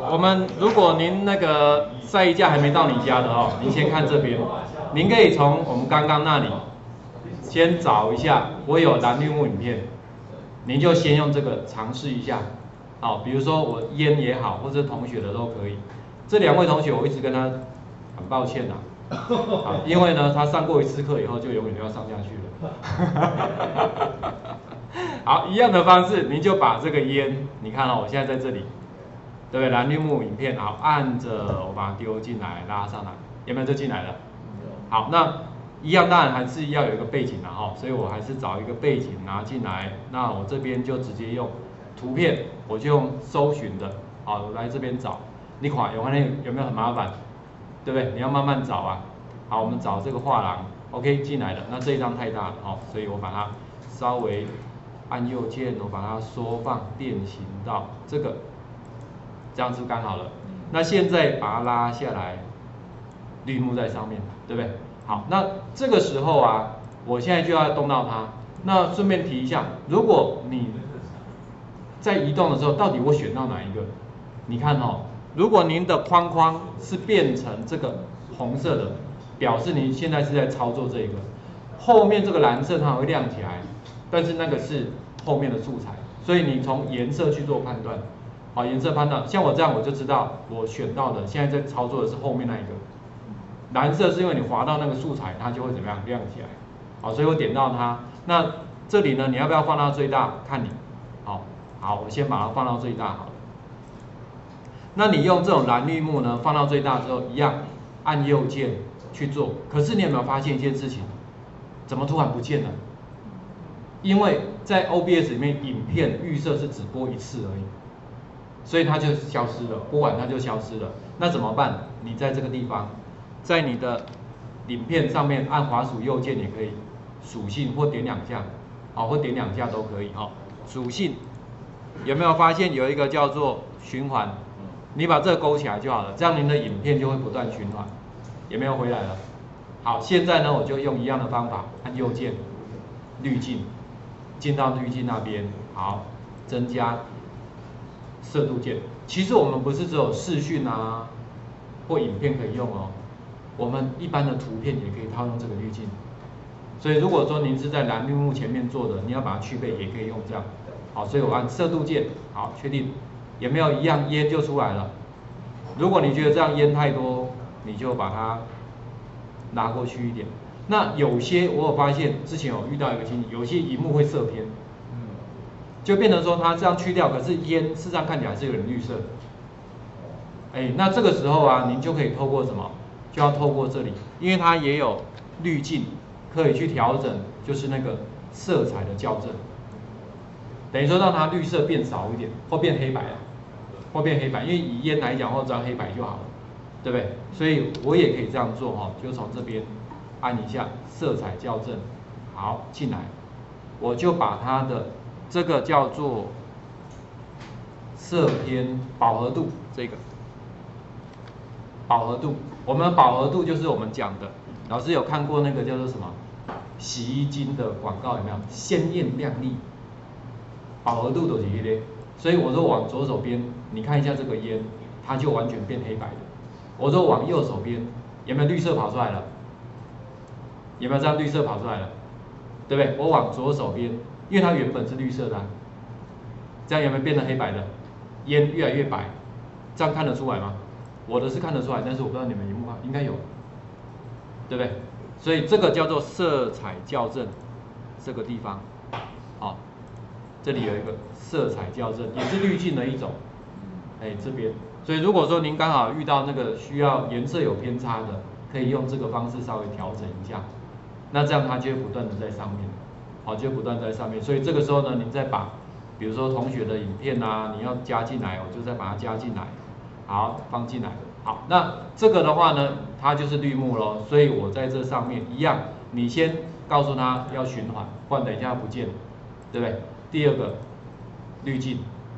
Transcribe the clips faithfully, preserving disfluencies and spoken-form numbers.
我们如果您那个晒衣架还没到你家的哦，您先看这边，您可以从我们刚刚那里先找一下，我有蓝绿幕影片，您就先用这个尝试一下。好，比如说我烟也好，或者同学的都可以。这两位同学我一直跟他很抱歉呐、啊，好，因为呢他上过一次课以后就永远都要上下去了。好，一样的方式，您就把这个烟，你看哦，我现在在这里，对不对？蓝绿幕影片，好，按着我把它丢进来，拉上来，有没有就进来了？好，那一样当然还是要有一个背景的哈，所以我还是找一个背景拿进来。那我这边就直接用图片，我就用搜寻的，好，我来这边找。你看有没有有没有很麻烦？对不对？你要慢慢找啊。好，我们找这个画廊 ，OK 进来了。那这一张太大了，好，所以我把它稍微按右键，我把它缩放变形到这个，这样是刚好了。那现在把它拉下来，绿幕在上面，对不对？好，那这个时候啊，我现在就要动到它。那顺便提一下，如果你在移动的时候，到底我选到哪一个？你看哦，如果您的框框是变成这个红色的，表示你现在是在操作这个。后面这个蓝色它会亮起来，但是那个是后面的素材，所以你从颜色去做判断。好，颜色判断，像我这样我就知道我选到的现在在操作的是后面那一个。蓝色是因为你滑到那个素材，它就会怎么样亮起来。好，所以我点到它。那这里呢，你要不要放到最大？看你。好，好，我先把它放到最大好了。那你用这种蓝绿幕呢，放到最大之后，一样按右键去做。可是你有没有发现一件事情？怎么突然不见了？因为在 O B S 里面，影片预设是只播一次而已，所以它就消失了，播完它就消失了。那怎么办？你在这个地方，在你的影片上面按滑鼠右键也可以，属性或点两下，好，或点两下都可以哈。属性有没有发现有一个叫做循环？你把这个勾起来就好了，这样您的影片就会不断循环。有没有回来了？好，现在呢我就用一样的方法，按右键，滤镜，进到滤镜那边，好，增加色度键。其实我们不是只有视讯啊或影片可以用哦，我们一般的图片也可以套用这个滤镜。所以如果说您是在蓝绿幕前面做的，你要把它去背也可以用这样。好，所以我按色度键，好，确定有没有一样烟就出来了。如果你觉得这样烟太多，你就把它拉过去一点。那有些我有发现，之前有遇到一个情景，有些萤幕会色偏，就变成说它这样去掉，可是烟事实上看起来是有点绿色。哎，那这个时候啊，您就可以透过什么？就要透过这里，因为它也有滤镜，可以去调整，就是那个色彩的校正。等于说让它绿色变少一点，或变黑白啊，或变黑白，因为以烟来讲，或者黑白就好了，对不对？所以我也可以这样做哈，就从这边按一下色彩校正，好进来，我就把它的这个叫做色偏饱和度，这个饱和度，我们饱和度就是我们讲的，老师有看过那个叫做什么洗衣精的广告有没有？鲜艳亮丽。饱和度都是一类，所以我说往左手边，你看一下这个烟，它就完全变黑白的。我说往右手边，有没有绿色跑出来了？有没有这样绿色跑出来了？对不对？我往左手边，因为它原本是绿色的、啊，这样有没有变得黑白的？烟越来越白，这样看得出来吗？我的是看得出来，但是我不知道你们荧幕应该有，对不对？所以这个叫做色彩校正，这个地方，好。这里有一个色彩校正，也是滤镜的一种，哎，这边，所以如果说您刚好遇到那个需要颜色有偏差的，可以用这个方式稍微调整一下，那这样它就会不断的在上面，好，就会不断在上面，所以这个时候呢，您再把，比如说同学的影片啊，你要加进来，我就再把它加进来，好，放进来，好，那这个的话呢，它就是绿幕咯，所以我在这上面一样，你先告诉他要循环，不然等一下不见了，对不对？第二个，滤镜，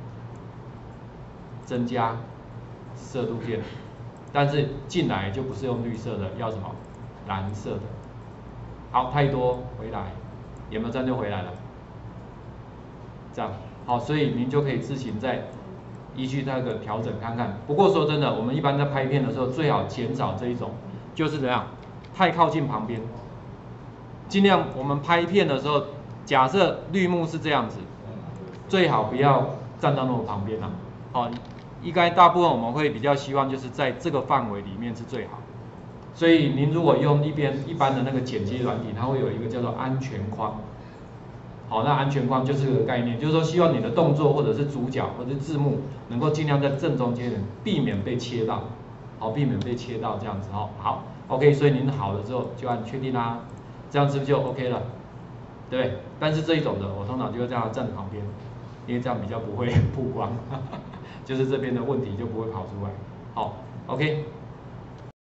增加色度键，但是进来就不是用绿色的，要什么？蓝色的。好，太多回来，有没有这样就回来了？这样，好，所以您就可以自行在依据那个调整看看。不过说真的，我们一般在拍片的时候，最好减少这一种，就是怎样，太靠近旁边。尽量我们拍片的时候，假设绿幕是这样子，最好不要站到那么旁边啦。好，应该大部分我们会比较希望就是在这个范围里面是最好。所以您如果用一边一般的那个剪接软体，它会有一个叫做安全框。好，那安全框就是个概念，就是说希望你的动作或者是主角或者是字幕能够尽量在正中间，避免被切到，好，避免被切到这样子哦。好 ，OK， 所以您好了之后就按确定啦，这样是不是就 OK 了？对不对？但是这一种的，我通常就会这样站旁边，因为这样比较不会曝光，就是这边的问题就不会跑出来。好 ，OK。